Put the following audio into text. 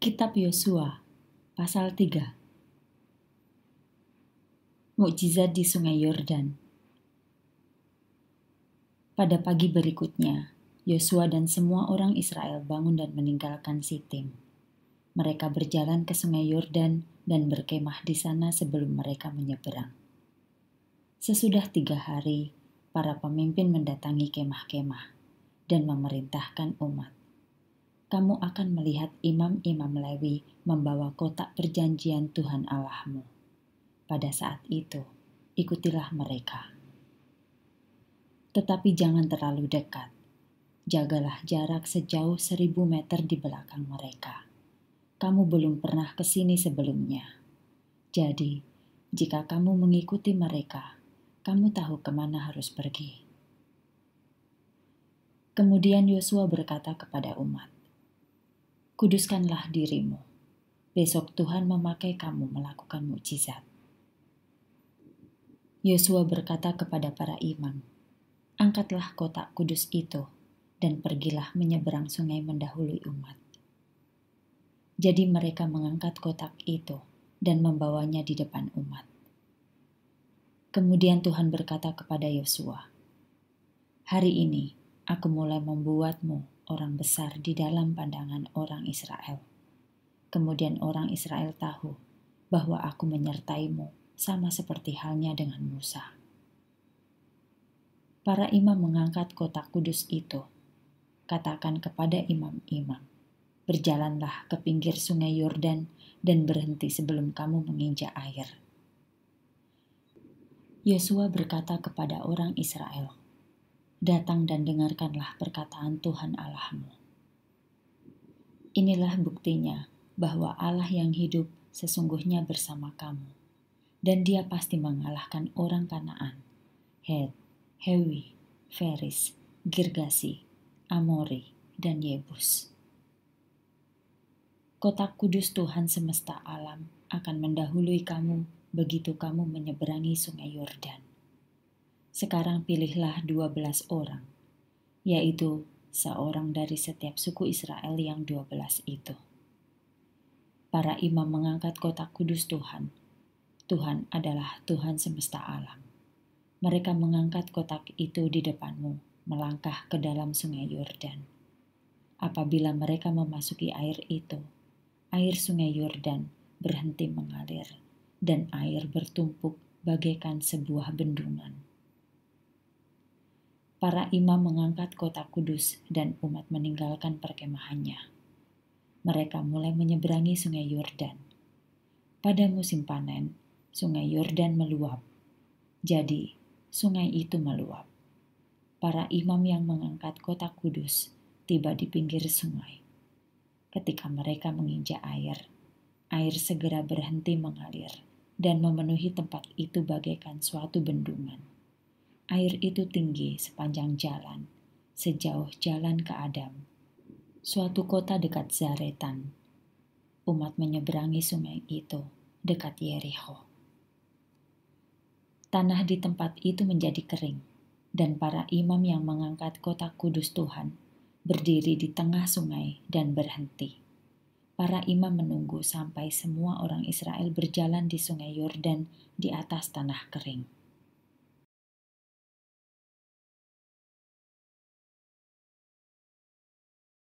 Kitab Yosua, pasal 3. Mukjizat di Sungai Yordan. Pada pagi berikutnya, Yosua dan semua orang Israel bangun dan meninggalkan Sitim. Mereka berjalan ke Sungai Yordan dan berkemah di sana sebelum mereka menyeberang. Sesudah 3 hari, para pemimpin mendatangi kemah-kemah dan memerintahkan umat. Kamu akan melihat imam-imam Lewi membawa kotak perjanjian Tuhan Allahmu. Pada saat itu, ikutilah mereka. Tetapi jangan terlalu dekat. Jagalah jarak sejauh 1.000 meter di belakang mereka. Kamu belum pernah ke sini sebelumnya. Jadi, jika kamu mengikuti mereka, kamu tahu kemana harus pergi. Kemudian Yosua berkata kepada umat, "Kuduskanlah dirimu. Besok Tuhan memakai kamu melakukan mukjizat." Yosua berkata kepada para imam, "Angkatlah kotak kudus itu dan pergilah menyeberang sungai mendahului umat." Jadi mereka mengangkat kotak itu dan membawanya di depan umat. Kemudian Tuhan berkata kepada Yosua, "Hari ini aku mulai membuatmu orang besar di dalam pandangan orang Israel." Kemudian orang Israel tahu bahwa aku menyertaimu sama seperti halnya dengan Musa. Para imam mengangkat kotak kudus itu. Katakan kepada imam-imam, "Berjalanlah ke pinggir sungai Yordan dan berhenti sebelum kamu menginjak air." Yosua berkata kepada orang Israel, "Datang dan dengarkanlah perkataan Tuhan Allahmu. Inilah buktinya bahwa Allah yang hidup sesungguhnya bersama kamu, dan Dia pasti mengalahkan orang Kanaan, Het, Hewi, Feris, Girgasi, Amori, dan Yebus. Kotak kudus Tuhan semesta alam akan mendahului kamu begitu kamu menyeberangi sungai Yordan. Sekarang pilihlah 12 orang, yaitu seorang dari setiap suku Israel yang 12 itu." Para imam mengangkat kotak kudus Tuhan. Tuhan adalah Tuhan semesta alam. Mereka mengangkat kotak itu di depanmu, melangkah ke dalam sungai Yordan. Apabila mereka memasuki air itu, air sungai Yordan berhenti mengalir, dan air bertumpuk bagaikan sebuah bendungan. Para imam mengangkat kotak kudus dan umat meninggalkan perkemahannya. Mereka mulai menyeberangi sungai Yordan. Pada musim panen, sungai Yordan meluap. Jadi, sungai itu meluap. Para imam yang mengangkat kotak kudus tiba di pinggir sungai. Ketika mereka menginjak air, air segera berhenti mengalir dan memenuhi tempat itu bagaikan suatu bendungan. Air itu tinggi sepanjang jalan, sejauh jalan ke Adam, suatu kota dekat Zaretan. Umat menyeberangi sungai itu dekat Yerikho. Tanah di tempat itu menjadi kering, dan para imam yang mengangkat kotak kudus Tuhan berdiri di tengah sungai dan berhenti. Para imam menunggu sampai semua orang Israel berjalan di sungai Yordan di atas tanah kering.